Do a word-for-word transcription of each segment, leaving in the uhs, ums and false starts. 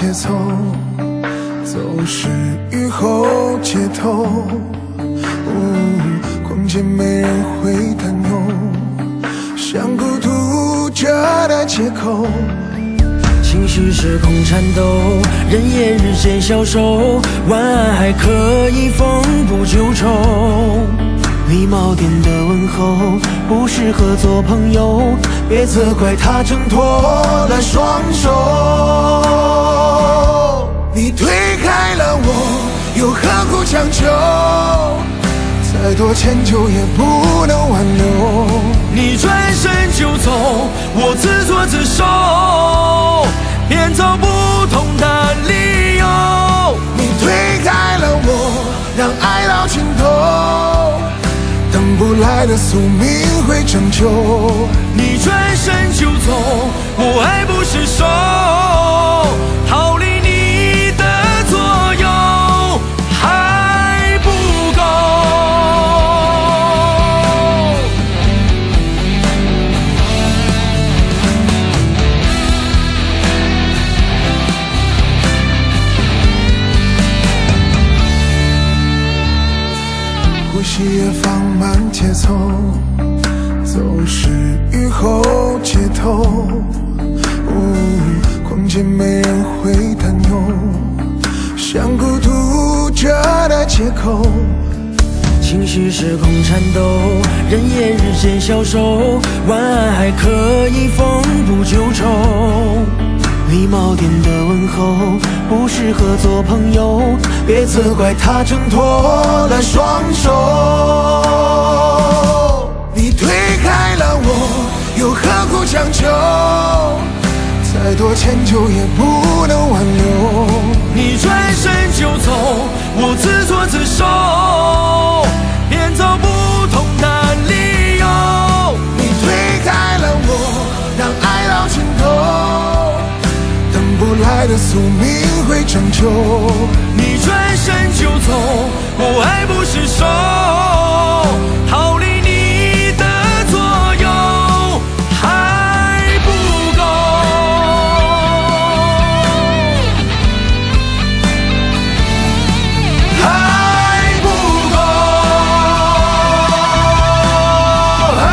节奏，走失雨后街头，哦，空间没人会担忧，像孤独着的借口。 情绪失控颤抖，人也日渐消瘦，晚安还可以缝补旧愁。礼貌点的问候不适合做朋友，别责怪他挣脱了双手。 你推开了我，又何苦强求？再多迁就也不能挽留。 你转身就走，我自作自受，编造不同的理由。 你推开了我，让爱到尽头，等不来的宿命会拯救。 你转身就走，我爱不释手，逃离你的左右还不够。 呼吸也放慢节奏，走失雨后街头，哦，空间没人会担忧，像孤独着的借口。 情绪失控颤抖，人也日渐消瘦，晚安还可以缝补旧愁。礼貌点的问候不适合做朋友，别责怪他挣脱了双手。 你推开了我，又何苦强求？再多迁就也不能挽留。 你转身就走，我自作自受，编造不同的理由。 你推开了我，让爱到尽头，等不来的宿命会拯救。 你转身就走，我爱不释手，逃离你的左右还不够。还不够。 啊，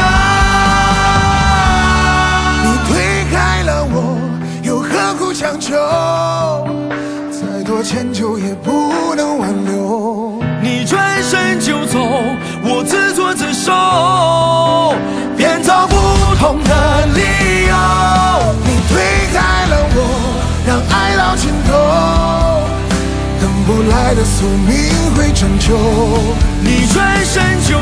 你推开了我，又何苦强求？再多迁就也不能挽留。 你转身就走，我自作自受，编造不同的理由。 你推开了我，让爱到尽头，等不来的宿命会拯救。 你转身就